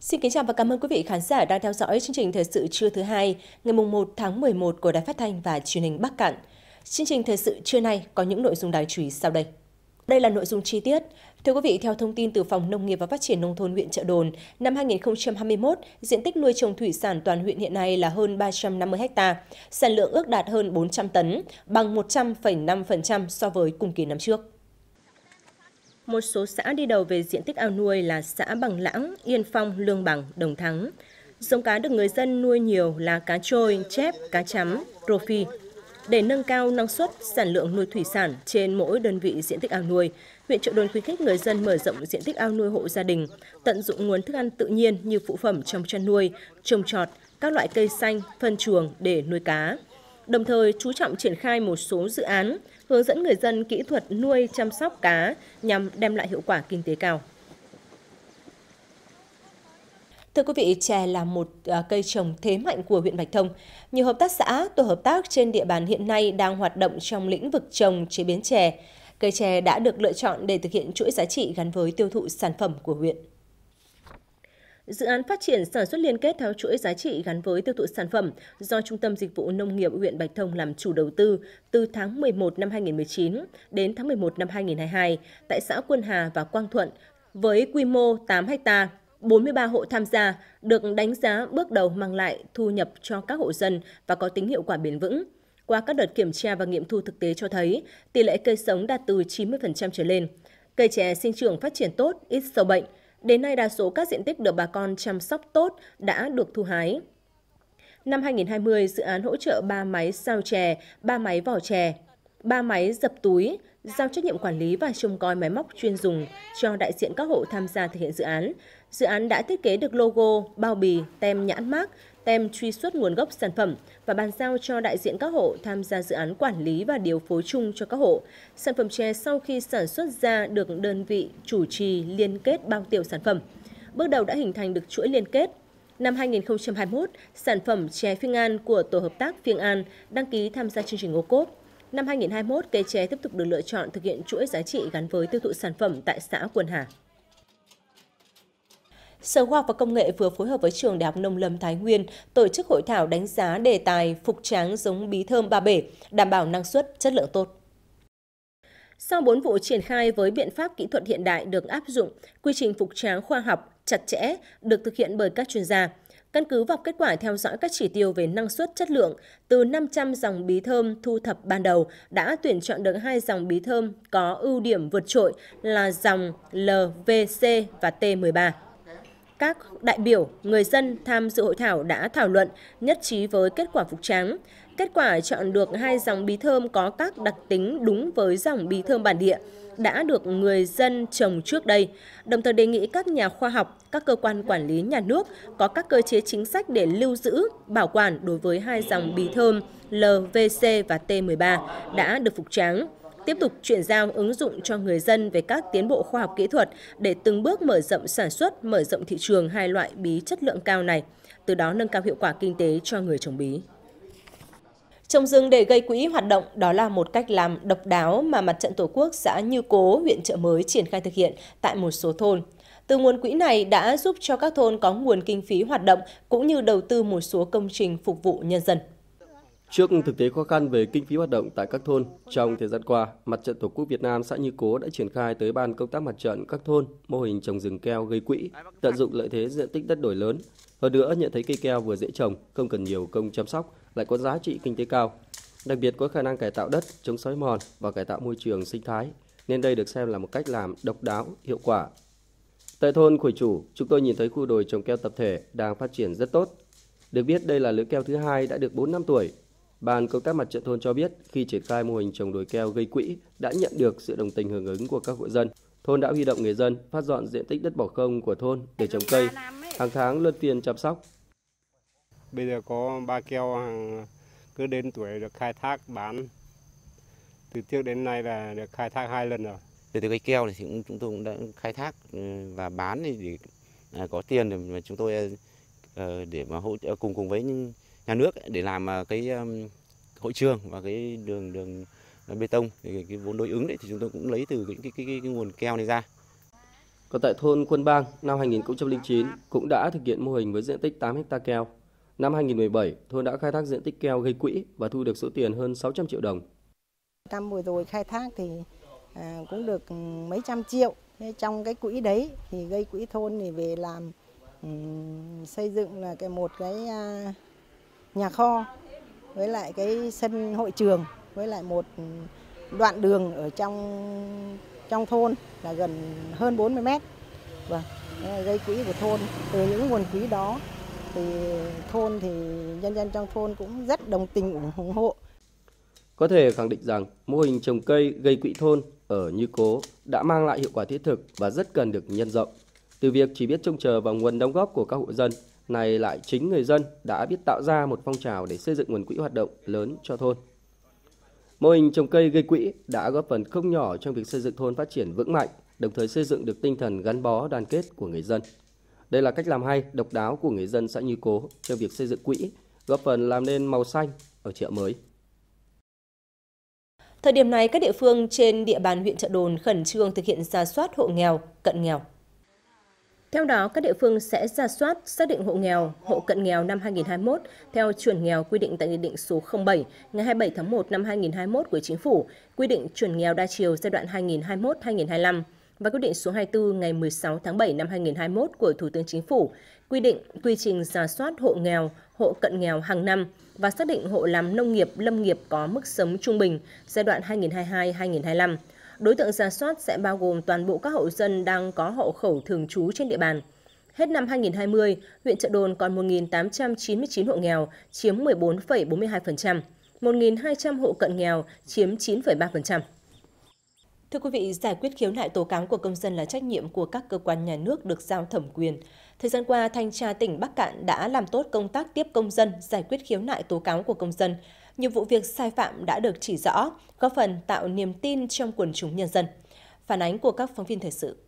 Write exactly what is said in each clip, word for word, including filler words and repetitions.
Xin kính chào và cảm ơn quý vị khán giả đang theo dõi chương trình thời sự trưa thứ hai, ngày mùng một tháng mười một của Đài Phát thanh và Truyền hình Bắc Kạn. Chương trình thời sự trưa nay có những nội dung đáng chú ý sau đây. Đây là nội dung chi tiết. Thưa quý vị, theo thông tin từ Phòng Nông nghiệp và Phát triển Nông thôn huyện Chợ Đồn, năm hai nghìn không trăm hai mươi mốt, diện tích nuôi trồng thủy sản toàn huyện hiện nay là hơn ba trăm năm mươi ha, sản lượng ước đạt hơn bốn trăm tấn, bằng một trăm phẩy năm phần trăm so với cùng kỳ năm trước. Một số xã đi đầu về diện tích ao nuôi là xã Bằng Lãng, Yên Phong, Lương Bằng, Đồng Thắng. Giống cá được người dân nuôi nhiều là cá trôi, chép, cá chấm, rô phi. Để nâng cao năng suất, sản lượng nuôi thủy sản trên mỗi đơn vị diện tích ao nuôi, huyện Chợ Đồn khuyến khích người dân mở rộng diện tích ao nuôi hộ gia đình, tận dụng nguồn thức ăn tự nhiên như phụ phẩm trong chăn nuôi, trồng trọt, các loại cây xanh, phân chuồng để nuôi cá. Đồng thời chú trọng triển khai một số dự án, hướng dẫn người dân kỹ thuật nuôi chăm sóc cá nhằm đem lại hiệu quả kinh tế cao. Thưa quý vị, chè là một cây trồng thế mạnh của huyện Bạch Thông. Nhiều hợp tác xã, tổ hợp tác trên địa bàn hiện nay đang hoạt động trong lĩnh vực trồng chế biến chè. Cây chè đã được lựa chọn để thực hiện chuỗi giá trị gắn với tiêu thụ sản phẩm của huyện. Dự án phát triển sản xuất liên kết theo chuỗi giá trị gắn với tiêu thụ sản phẩm do Trung tâm Dịch vụ Nông nghiệp huyện Bạch Thông làm chủ đầu tư từ tháng mười một năm hai nghìn không trăm mười chín đến tháng mười một năm hai nghìn không trăm hai mươi hai tại xã Quân Hà và Quang Thuận với quy mô tám ha, bốn mươi ba hộ tham gia, được đánh giá bước đầu mang lại thu nhập cho các hộ dân và có tính hiệu quả bền vững. Qua các đợt kiểm tra và nghiệm thu thực tế cho thấy, tỷ lệ cây sống đạt từ chín mươi phần trăm trở lên. Cây chè sinh trưởng phát triển tốt, ít sâu bệnh. Đến nay, đa số các diện tích được bà con chăm sóc tốt đã được thu hái. Năm hai nghìn không trăm hai mươi, dự án hỗ trợ ba máy sao chè, ba máy vỏ chè, ba máy dập túi, giao trách nhiệm quản lý và trông coi máy móc chuyên dùng cho đại diện các hộ tham gia thực hiện dự án. Dự án đã thiết kế được logo, bao bì, tem nhãn mác, tem truy xuất nguồn gốc sản phẩm và bàn giao cho đại diện các hộ tham gia dự án quản lý và điều phối chung cho các hộ. Sản phẩm chè sau khi sản xuất ra được đơn vị chủ trì liên kết bao tiêu sản phẩm. Bước đầu đã hình thành được chuỗi liên kết. Năm hai nghìn không trăm hai mươi mốt, sản phẩm chè Phiêng An của tổ hợp tác Phiêng An đăng ký tham gia chương trình ô cốp. Năm hai nghìn không trăm hai mươi mốt, cây chè tiếp tục được lựa chọn thực hiện chuỗi giá trị gắn với tiêu thụ sản phẩm tại xã Quân Hà. Sở Khoa học và Công nghệ vừa phối hợp với Trường Đại học Nông lâm Thái Nguyên tổ chức hội thảo đánh giá đề tài phục tráng giống bí thơm Ba Bể, đảm bảo năng suất, chất lượng tốt. Sau bốn vụ triển khai với biện pháp kỹ thuật hiện đại được áp dụng, quy trình phục tráng khoa học, chặt chẽ được thực hiện bởi các chuyên gia. Căn cứ vào kết quả theo dõi các chỉ tiêu về năng suất chất lượng, từ năm trăm dòng bí thơm thu thập ban đầu đã tuyển chọn được hai dòng bí thơm có ưu điểm vượt trội là dòng lờ vê xê và tê mười ba. Các đại biểu, người dân tham dự hội thảo đã thảo luận, nhất trí với kết quả phục tráng. Kết quả chọn được hai dòng bí thơm có các đặc tính đúng với dòng bí thơm bản địa đã được người dân trồng trước đây, đồng thời đề nghị các nhà khoa học, các cơ quan quản lý nhà nước có các cơ chế chính sách để lưu giữ, bảo quản đối với hai dòng bí thơm lờ vê xê và tê mười ba đã được phục tráng. Tiếp tục chuyển giao ứng dụng cho người dân về các tiến bộ khoa học kỹ thuật để từng bước mở rộng sản xuất, mở rộng thị trường hai loại bí chất lượng cao này, từ đó nâng cao hiệu quả kinh tế cho người trồng bí. Trồng rừng để gây quỹ hoạt động, đó là một cách làm độc đáo mà Mặt trận Tổ quốc xã Như Cố, huyện Chợ Mới triển khai thực hiện tại một số thôn. Từ nguồn quỹ này đã giúp cho các thôn có nguồn kinh phí hoạt động cũng như đầu tư một số công trình phục vụ nhân dân. Trước thực tế khó khăn về kinh phí hoạt động tại các thôn, trong thời gian qua, Mặt trận Tổ quốc Việt Nam xã Như Cố đã triển khai tới ban công tác mặt trận các thôn mô hình trồng rừng keo gây quỹ, tận dụng lợi thế diện tích đất đồi lớn. Hơn nữa, nhận thấy cây keo vừa dễ trồng, không cần nhiều công chăm sóc, lại có giá trị kinh tế cao. Đặc biệt có khả năng cải tạo đất, chống xói mòn và cải tạo môi trường sinh thái, nên đây được xem là một cách làm độc đáo, hiệu quả. Tại thôn Khuổi Chủ, chúng tôi nhìn thấy khu đồi trồng keo tập thể đang phát triển rất tốt. Được biết đây là lứa keo thứ hai đã được bốn năm tuổi. Ban công tác mặt trận thôn cho biết khi triển khai mô hình trồng đồi keo gây quỹ đã nhận được sự đồng tình hưởng ứng của các hộ dân. Thôn đã huy động người dân phát dọn diện tích đất bỏ không của thôn để trồng cây, hàng tháng luân phiên chăm sóc. Bây giờ có ba keo hàng cứ đến tuổi được khai thác bán. Từ trước đến nay là được khai thác hai lần rồi. Từ cây keo thì chúng tôi cũng đã khai thác và bán thì có tiền để mà chúng tôi để mà hỗ trợ cùng cùng với nhà nước để làm cái hội trường và cái đường đường bê tông thì cái vốn đối ứng đấy thì chúng tôi cũng lấy từ những cái, cái, cái, cái nguồn keo này ra. Còn tại thôn Quân Bang, năm hai nghìn không trăm lẻ chín cũng đã thực hiện mô hình với diện tích tám héc ta keo. Năm hai nghìn không trăm mười bảy, thôn đã khai thác diện tích keo gây quỹ và thu được số tiền hơn sáu trăm triệu đồng. Năm vừa rồi khai thác thì à, cũng được mấy trăm triệu. Trong cái quỹ đấy thì gây quỹ thôn thì về làm um, xây dựng là cái một cái uh, nhà kho với lại cái sân hội trường với lại một đoạn đường ở trong trong thôn là gần hơn bốn mươi mét. Vâng, gây quỹ của thôn. Từ những nguồn quỹ đó thì thôn thì nhân dân trong thôn cũng rất đồng tình ủng hộ. Có thể khẳng định rằng mô hình trồng cây gây quỹ thôn ở Như Cố đã mang lại hiệu quả thiết thực và rất cần được nhân rộng. Từ việc chỉ biết trông chờ vào nguồn đóng góp của các hộ dân, này lại chính người dân đã biết tạo ra một phong trào để xây dựng nguồn quỹ hoạt động lớn cho thôn. Mô hình trồng cây gây quỹ đã góp phần không nhỏ trong việc xây dựng thôn phát triển vững mạnh, đồng thời xây dựng được tinh thần gắn bó đoàn kết của người dân. Đây là cách làm hay, độc đáo của người dân xã Như Cố trong việc xây dựng quỹ, góp phần làm nên màu xanh ở chợ mới. Thời điểm này, các địa phương trên địa bàn huyện Chợ Đồn khẩn trương thực hiện rà soát hộ nghèo, cận nghèo. Theo đó, các địa phương sẽ rà soát, xác định hộ nghèo, hộ cận nghèo năm hai nghìn không trăm hai mươi mốt theo chuẩn nghèo quy định tại Nghị định số không bảy ngày hai mươi bảy tháng một năm hai nghìn không trăm hai mươi mốt của Chính phủ, quy định chuẩn nghèo đa chiều giai đoạn hai nghìn không trăm hai mươi mốt đến hai nghìn không trăm hai mươi lăm và quyết định số hai mươi tư ngày mười sáu tháng bảy năm hai nghìn không trăm hai mươi mốt của Thủ tướng Chính phủ, quy định quy trình rà soát hộ nghèo, hộ cận nghèo hàng năm và xác định hộ làm nông nghiệp, lâm nghiệp có mức sống trung bình giai đoạn hai nghìn không trăm hai mươi hai đến hai nghìn không trăm hai mươi lăm. Đối tượng rà soát sẽ bao gồm toàn bộ các hộ dân đang có hộ khẩu thường trú trên địa bàn. Hết năm hai nghìn không trăm hai mươi, huyện Chợ Đồn còn một nghìn tám trăm chín mươi chín hộ nghèo, chiếm mười bốn phẩy bốn mươi hai phần trăm, một nghìn hai trăm hộ cận nghèo, chiếm chín phẩy ba phần trăm. Thưa quý vị, giải quyết khiếu nại tố cáo của công dân là trách nhiệm của các cơ quan nhà nước được giao thẩm quyền. Thời gian qua, Thanh tra tỉnh Bắc Kạn đã làm tốt công tác tiếp công dân, giải quyết khiếu nại tố cáo của công dân. Nhiều vụ việc sai phạm đã được chỉ rõ, góp phần tạo niềm tin trong quần chúng nhân dân. Phản ánh của các phóng viên thời sự.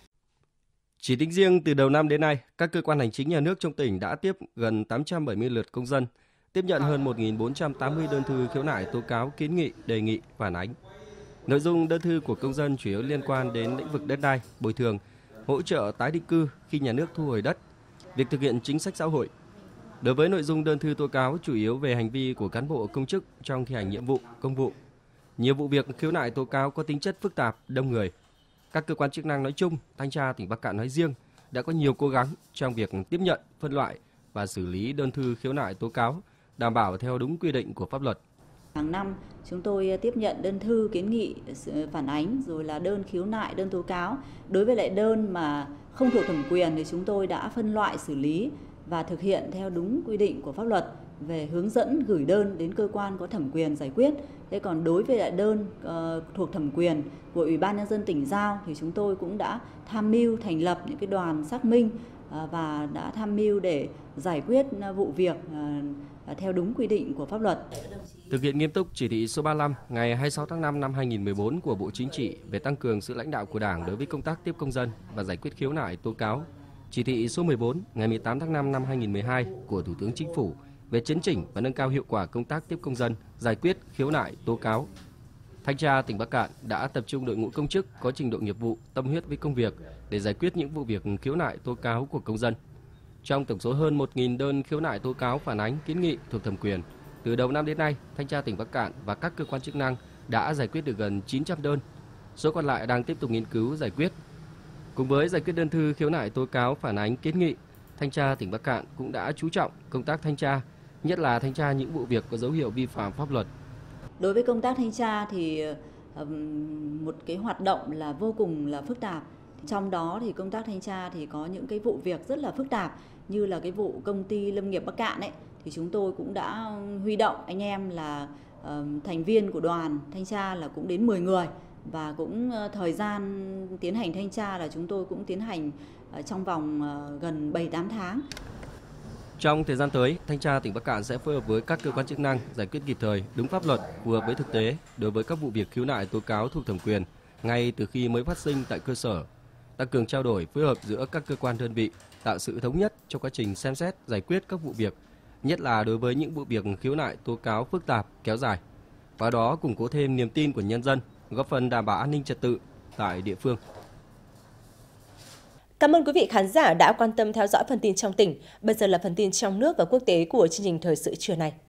Chỉ tính riêng từ đầu năm đến nay, các cơ quan hành chính nhà nước trong tỉnh đã tiếp gần tám trăm bảy mươi lượt công dân, tiếp nhận hơn một nghìn bốn trăm tám mươi đơn thư khiếu nại tố cáo, kiến nghị, đề nghị, phản ánh. Nội dung đơn thư của công dân chủ yếu liên quan đến lĩnh vực đất đai, bồi thường, hỗ trợ tái định cư khi nhà nước thu hồi đất, việc thực hiện chính sách xã hội. Đối với nội dung đơn thư tố cáo chủ yếu về hành vi của cán bộ công chức trong thi hành nhiệm vụ, công vụ. Nhiều vụ việc khiếu nại tố cáo có tính chất phức tạp, đông người. Các cơ quan chức năng nói chung, Thanh tra tỉnh Bắc Kạn nói riêng đã có nhiều cố gắng trong việc tiếp nhận, phân loại và xử lý đơn thư khiếu nại tố cáo, đảm bảo theo đúng quy định của pháp luật. Hàng năm, chúng tôi tiếp nhận đơn thư kiến nghị, phản ánh, rồi là đơn khiếu nại, đơn tố cáo. Đối với lại đơn mà không thuộc thẩm quyền thì chúng tôi đã phân loại xử lý và thực hiện theo đúng quy định của pháp luật về hướng dẫn gửi đơn đến cơ quan có thẩm quyền giải quyết. Thế còn đối với lại đơn uh, thuộc thẩm quyền của Ủy ban Nhân dân tỉnh giao thì chúng tôi cũng đã tham mưu thành lập những cái đoàn xác minh uh, và đã tham mưu để giải quyết uh, vụ việc uh, theo đúng quy định của pháp luật. Thực hiện nghiêm túc chỉ thị số ba mươi lăm ngày hai mươi sáu tháng năm năm hai nghìn không trăm mười bốn của Bộ Chính trị về tăng cường sự lãnh đạo của Đảng đối với công tác tiếp công dân và giải quyết khiếu nại tố cáo, chỉ thị số mười bốn ngày mười tám tháng năm năm hai nghìn không trăm mười hai của Thủ tướng Chính phủ về chấn chỉnh và nâng cao hiệu quả công tác tiếp công dân, giải quyết khiếu nại tố cáo. Thanh tra tỉnh Bắc Kạn đã tập trung đội ngũ công chức có trình độ nghiệp vụ, tâm huyết với công việc để giải quyết những vụ việc khiếu nại tố cáo của công dân. Trong tổng số hơn một nghìn đơn khiếu nại tố cáo, phản ánh, kiến nghị thuộc thẩm quyền, từ đầu năm đến nay, Thanh tra tỉnh Bắc Kạn và các cơ quan chức năng đã giải quyết được gần chín trăm đơn. Số còn lại đang tiếp tục nghiên cứu giải quyết. Cùng với giải quyết đơn thư khiếu nại tố cáo, phản ánh, kiến nghị, Thanh tra tỉnh Bắc Kạn cũng đã chú trọng công tác thanh tra, nhất là thanh tra những vụ việc có dấu hiệu vi phạm pháp luật. Đối với công tác thanh tra thì một cái hoạt động là vô cùng là phức tạp. Trong đó thì công tác thanh tra thì có những cái vụ việc rất là phức tạp, như là cái vụ công ty Lâm nghiệp Bắc Kạn ấy, thì chúng tôi cũng đã huy động anh em là uh, thành viên của đoàn thanh tra là cũng đến mười người, và cũng uh, thời gian tiến hành thanh tra là chúng tôi cũng tiến hành uh, trong vòng uh, gần bảy đến tám tháng. Trong thời gian tới, Thanh tra tỉnh Bắc Kạn sẽ phối hợp với các cơ quan chức năng giải quyết kịp thời, đúng pháp luật, phù hợp với thực tế đối với các vụ việc khiếu nại tố cáo thuộc thẩm quyền ngay từ khi mới phát sinh tại cơ sở, tăng cường trao đổi, phối hợp giữa các cơ quan đơn vị, tạo sự thống nhất trong quá trình xem xét, giải quyết các vụ việc, nhất là đối với những vụ việc khiếu nại tố cáo phức tạp, kéo dài. Qua đó củng cố thêm niềm tin của nhân dân, góp phần đảm bảo an ninh trật tự tại địa phương. Cảm ơn quý vị khán giả đã quan tâm theo dõi phần tin trong tỉnh. Bây giờ là phần tin trong nước và quốc tế của chương trình Thời sự trưa này.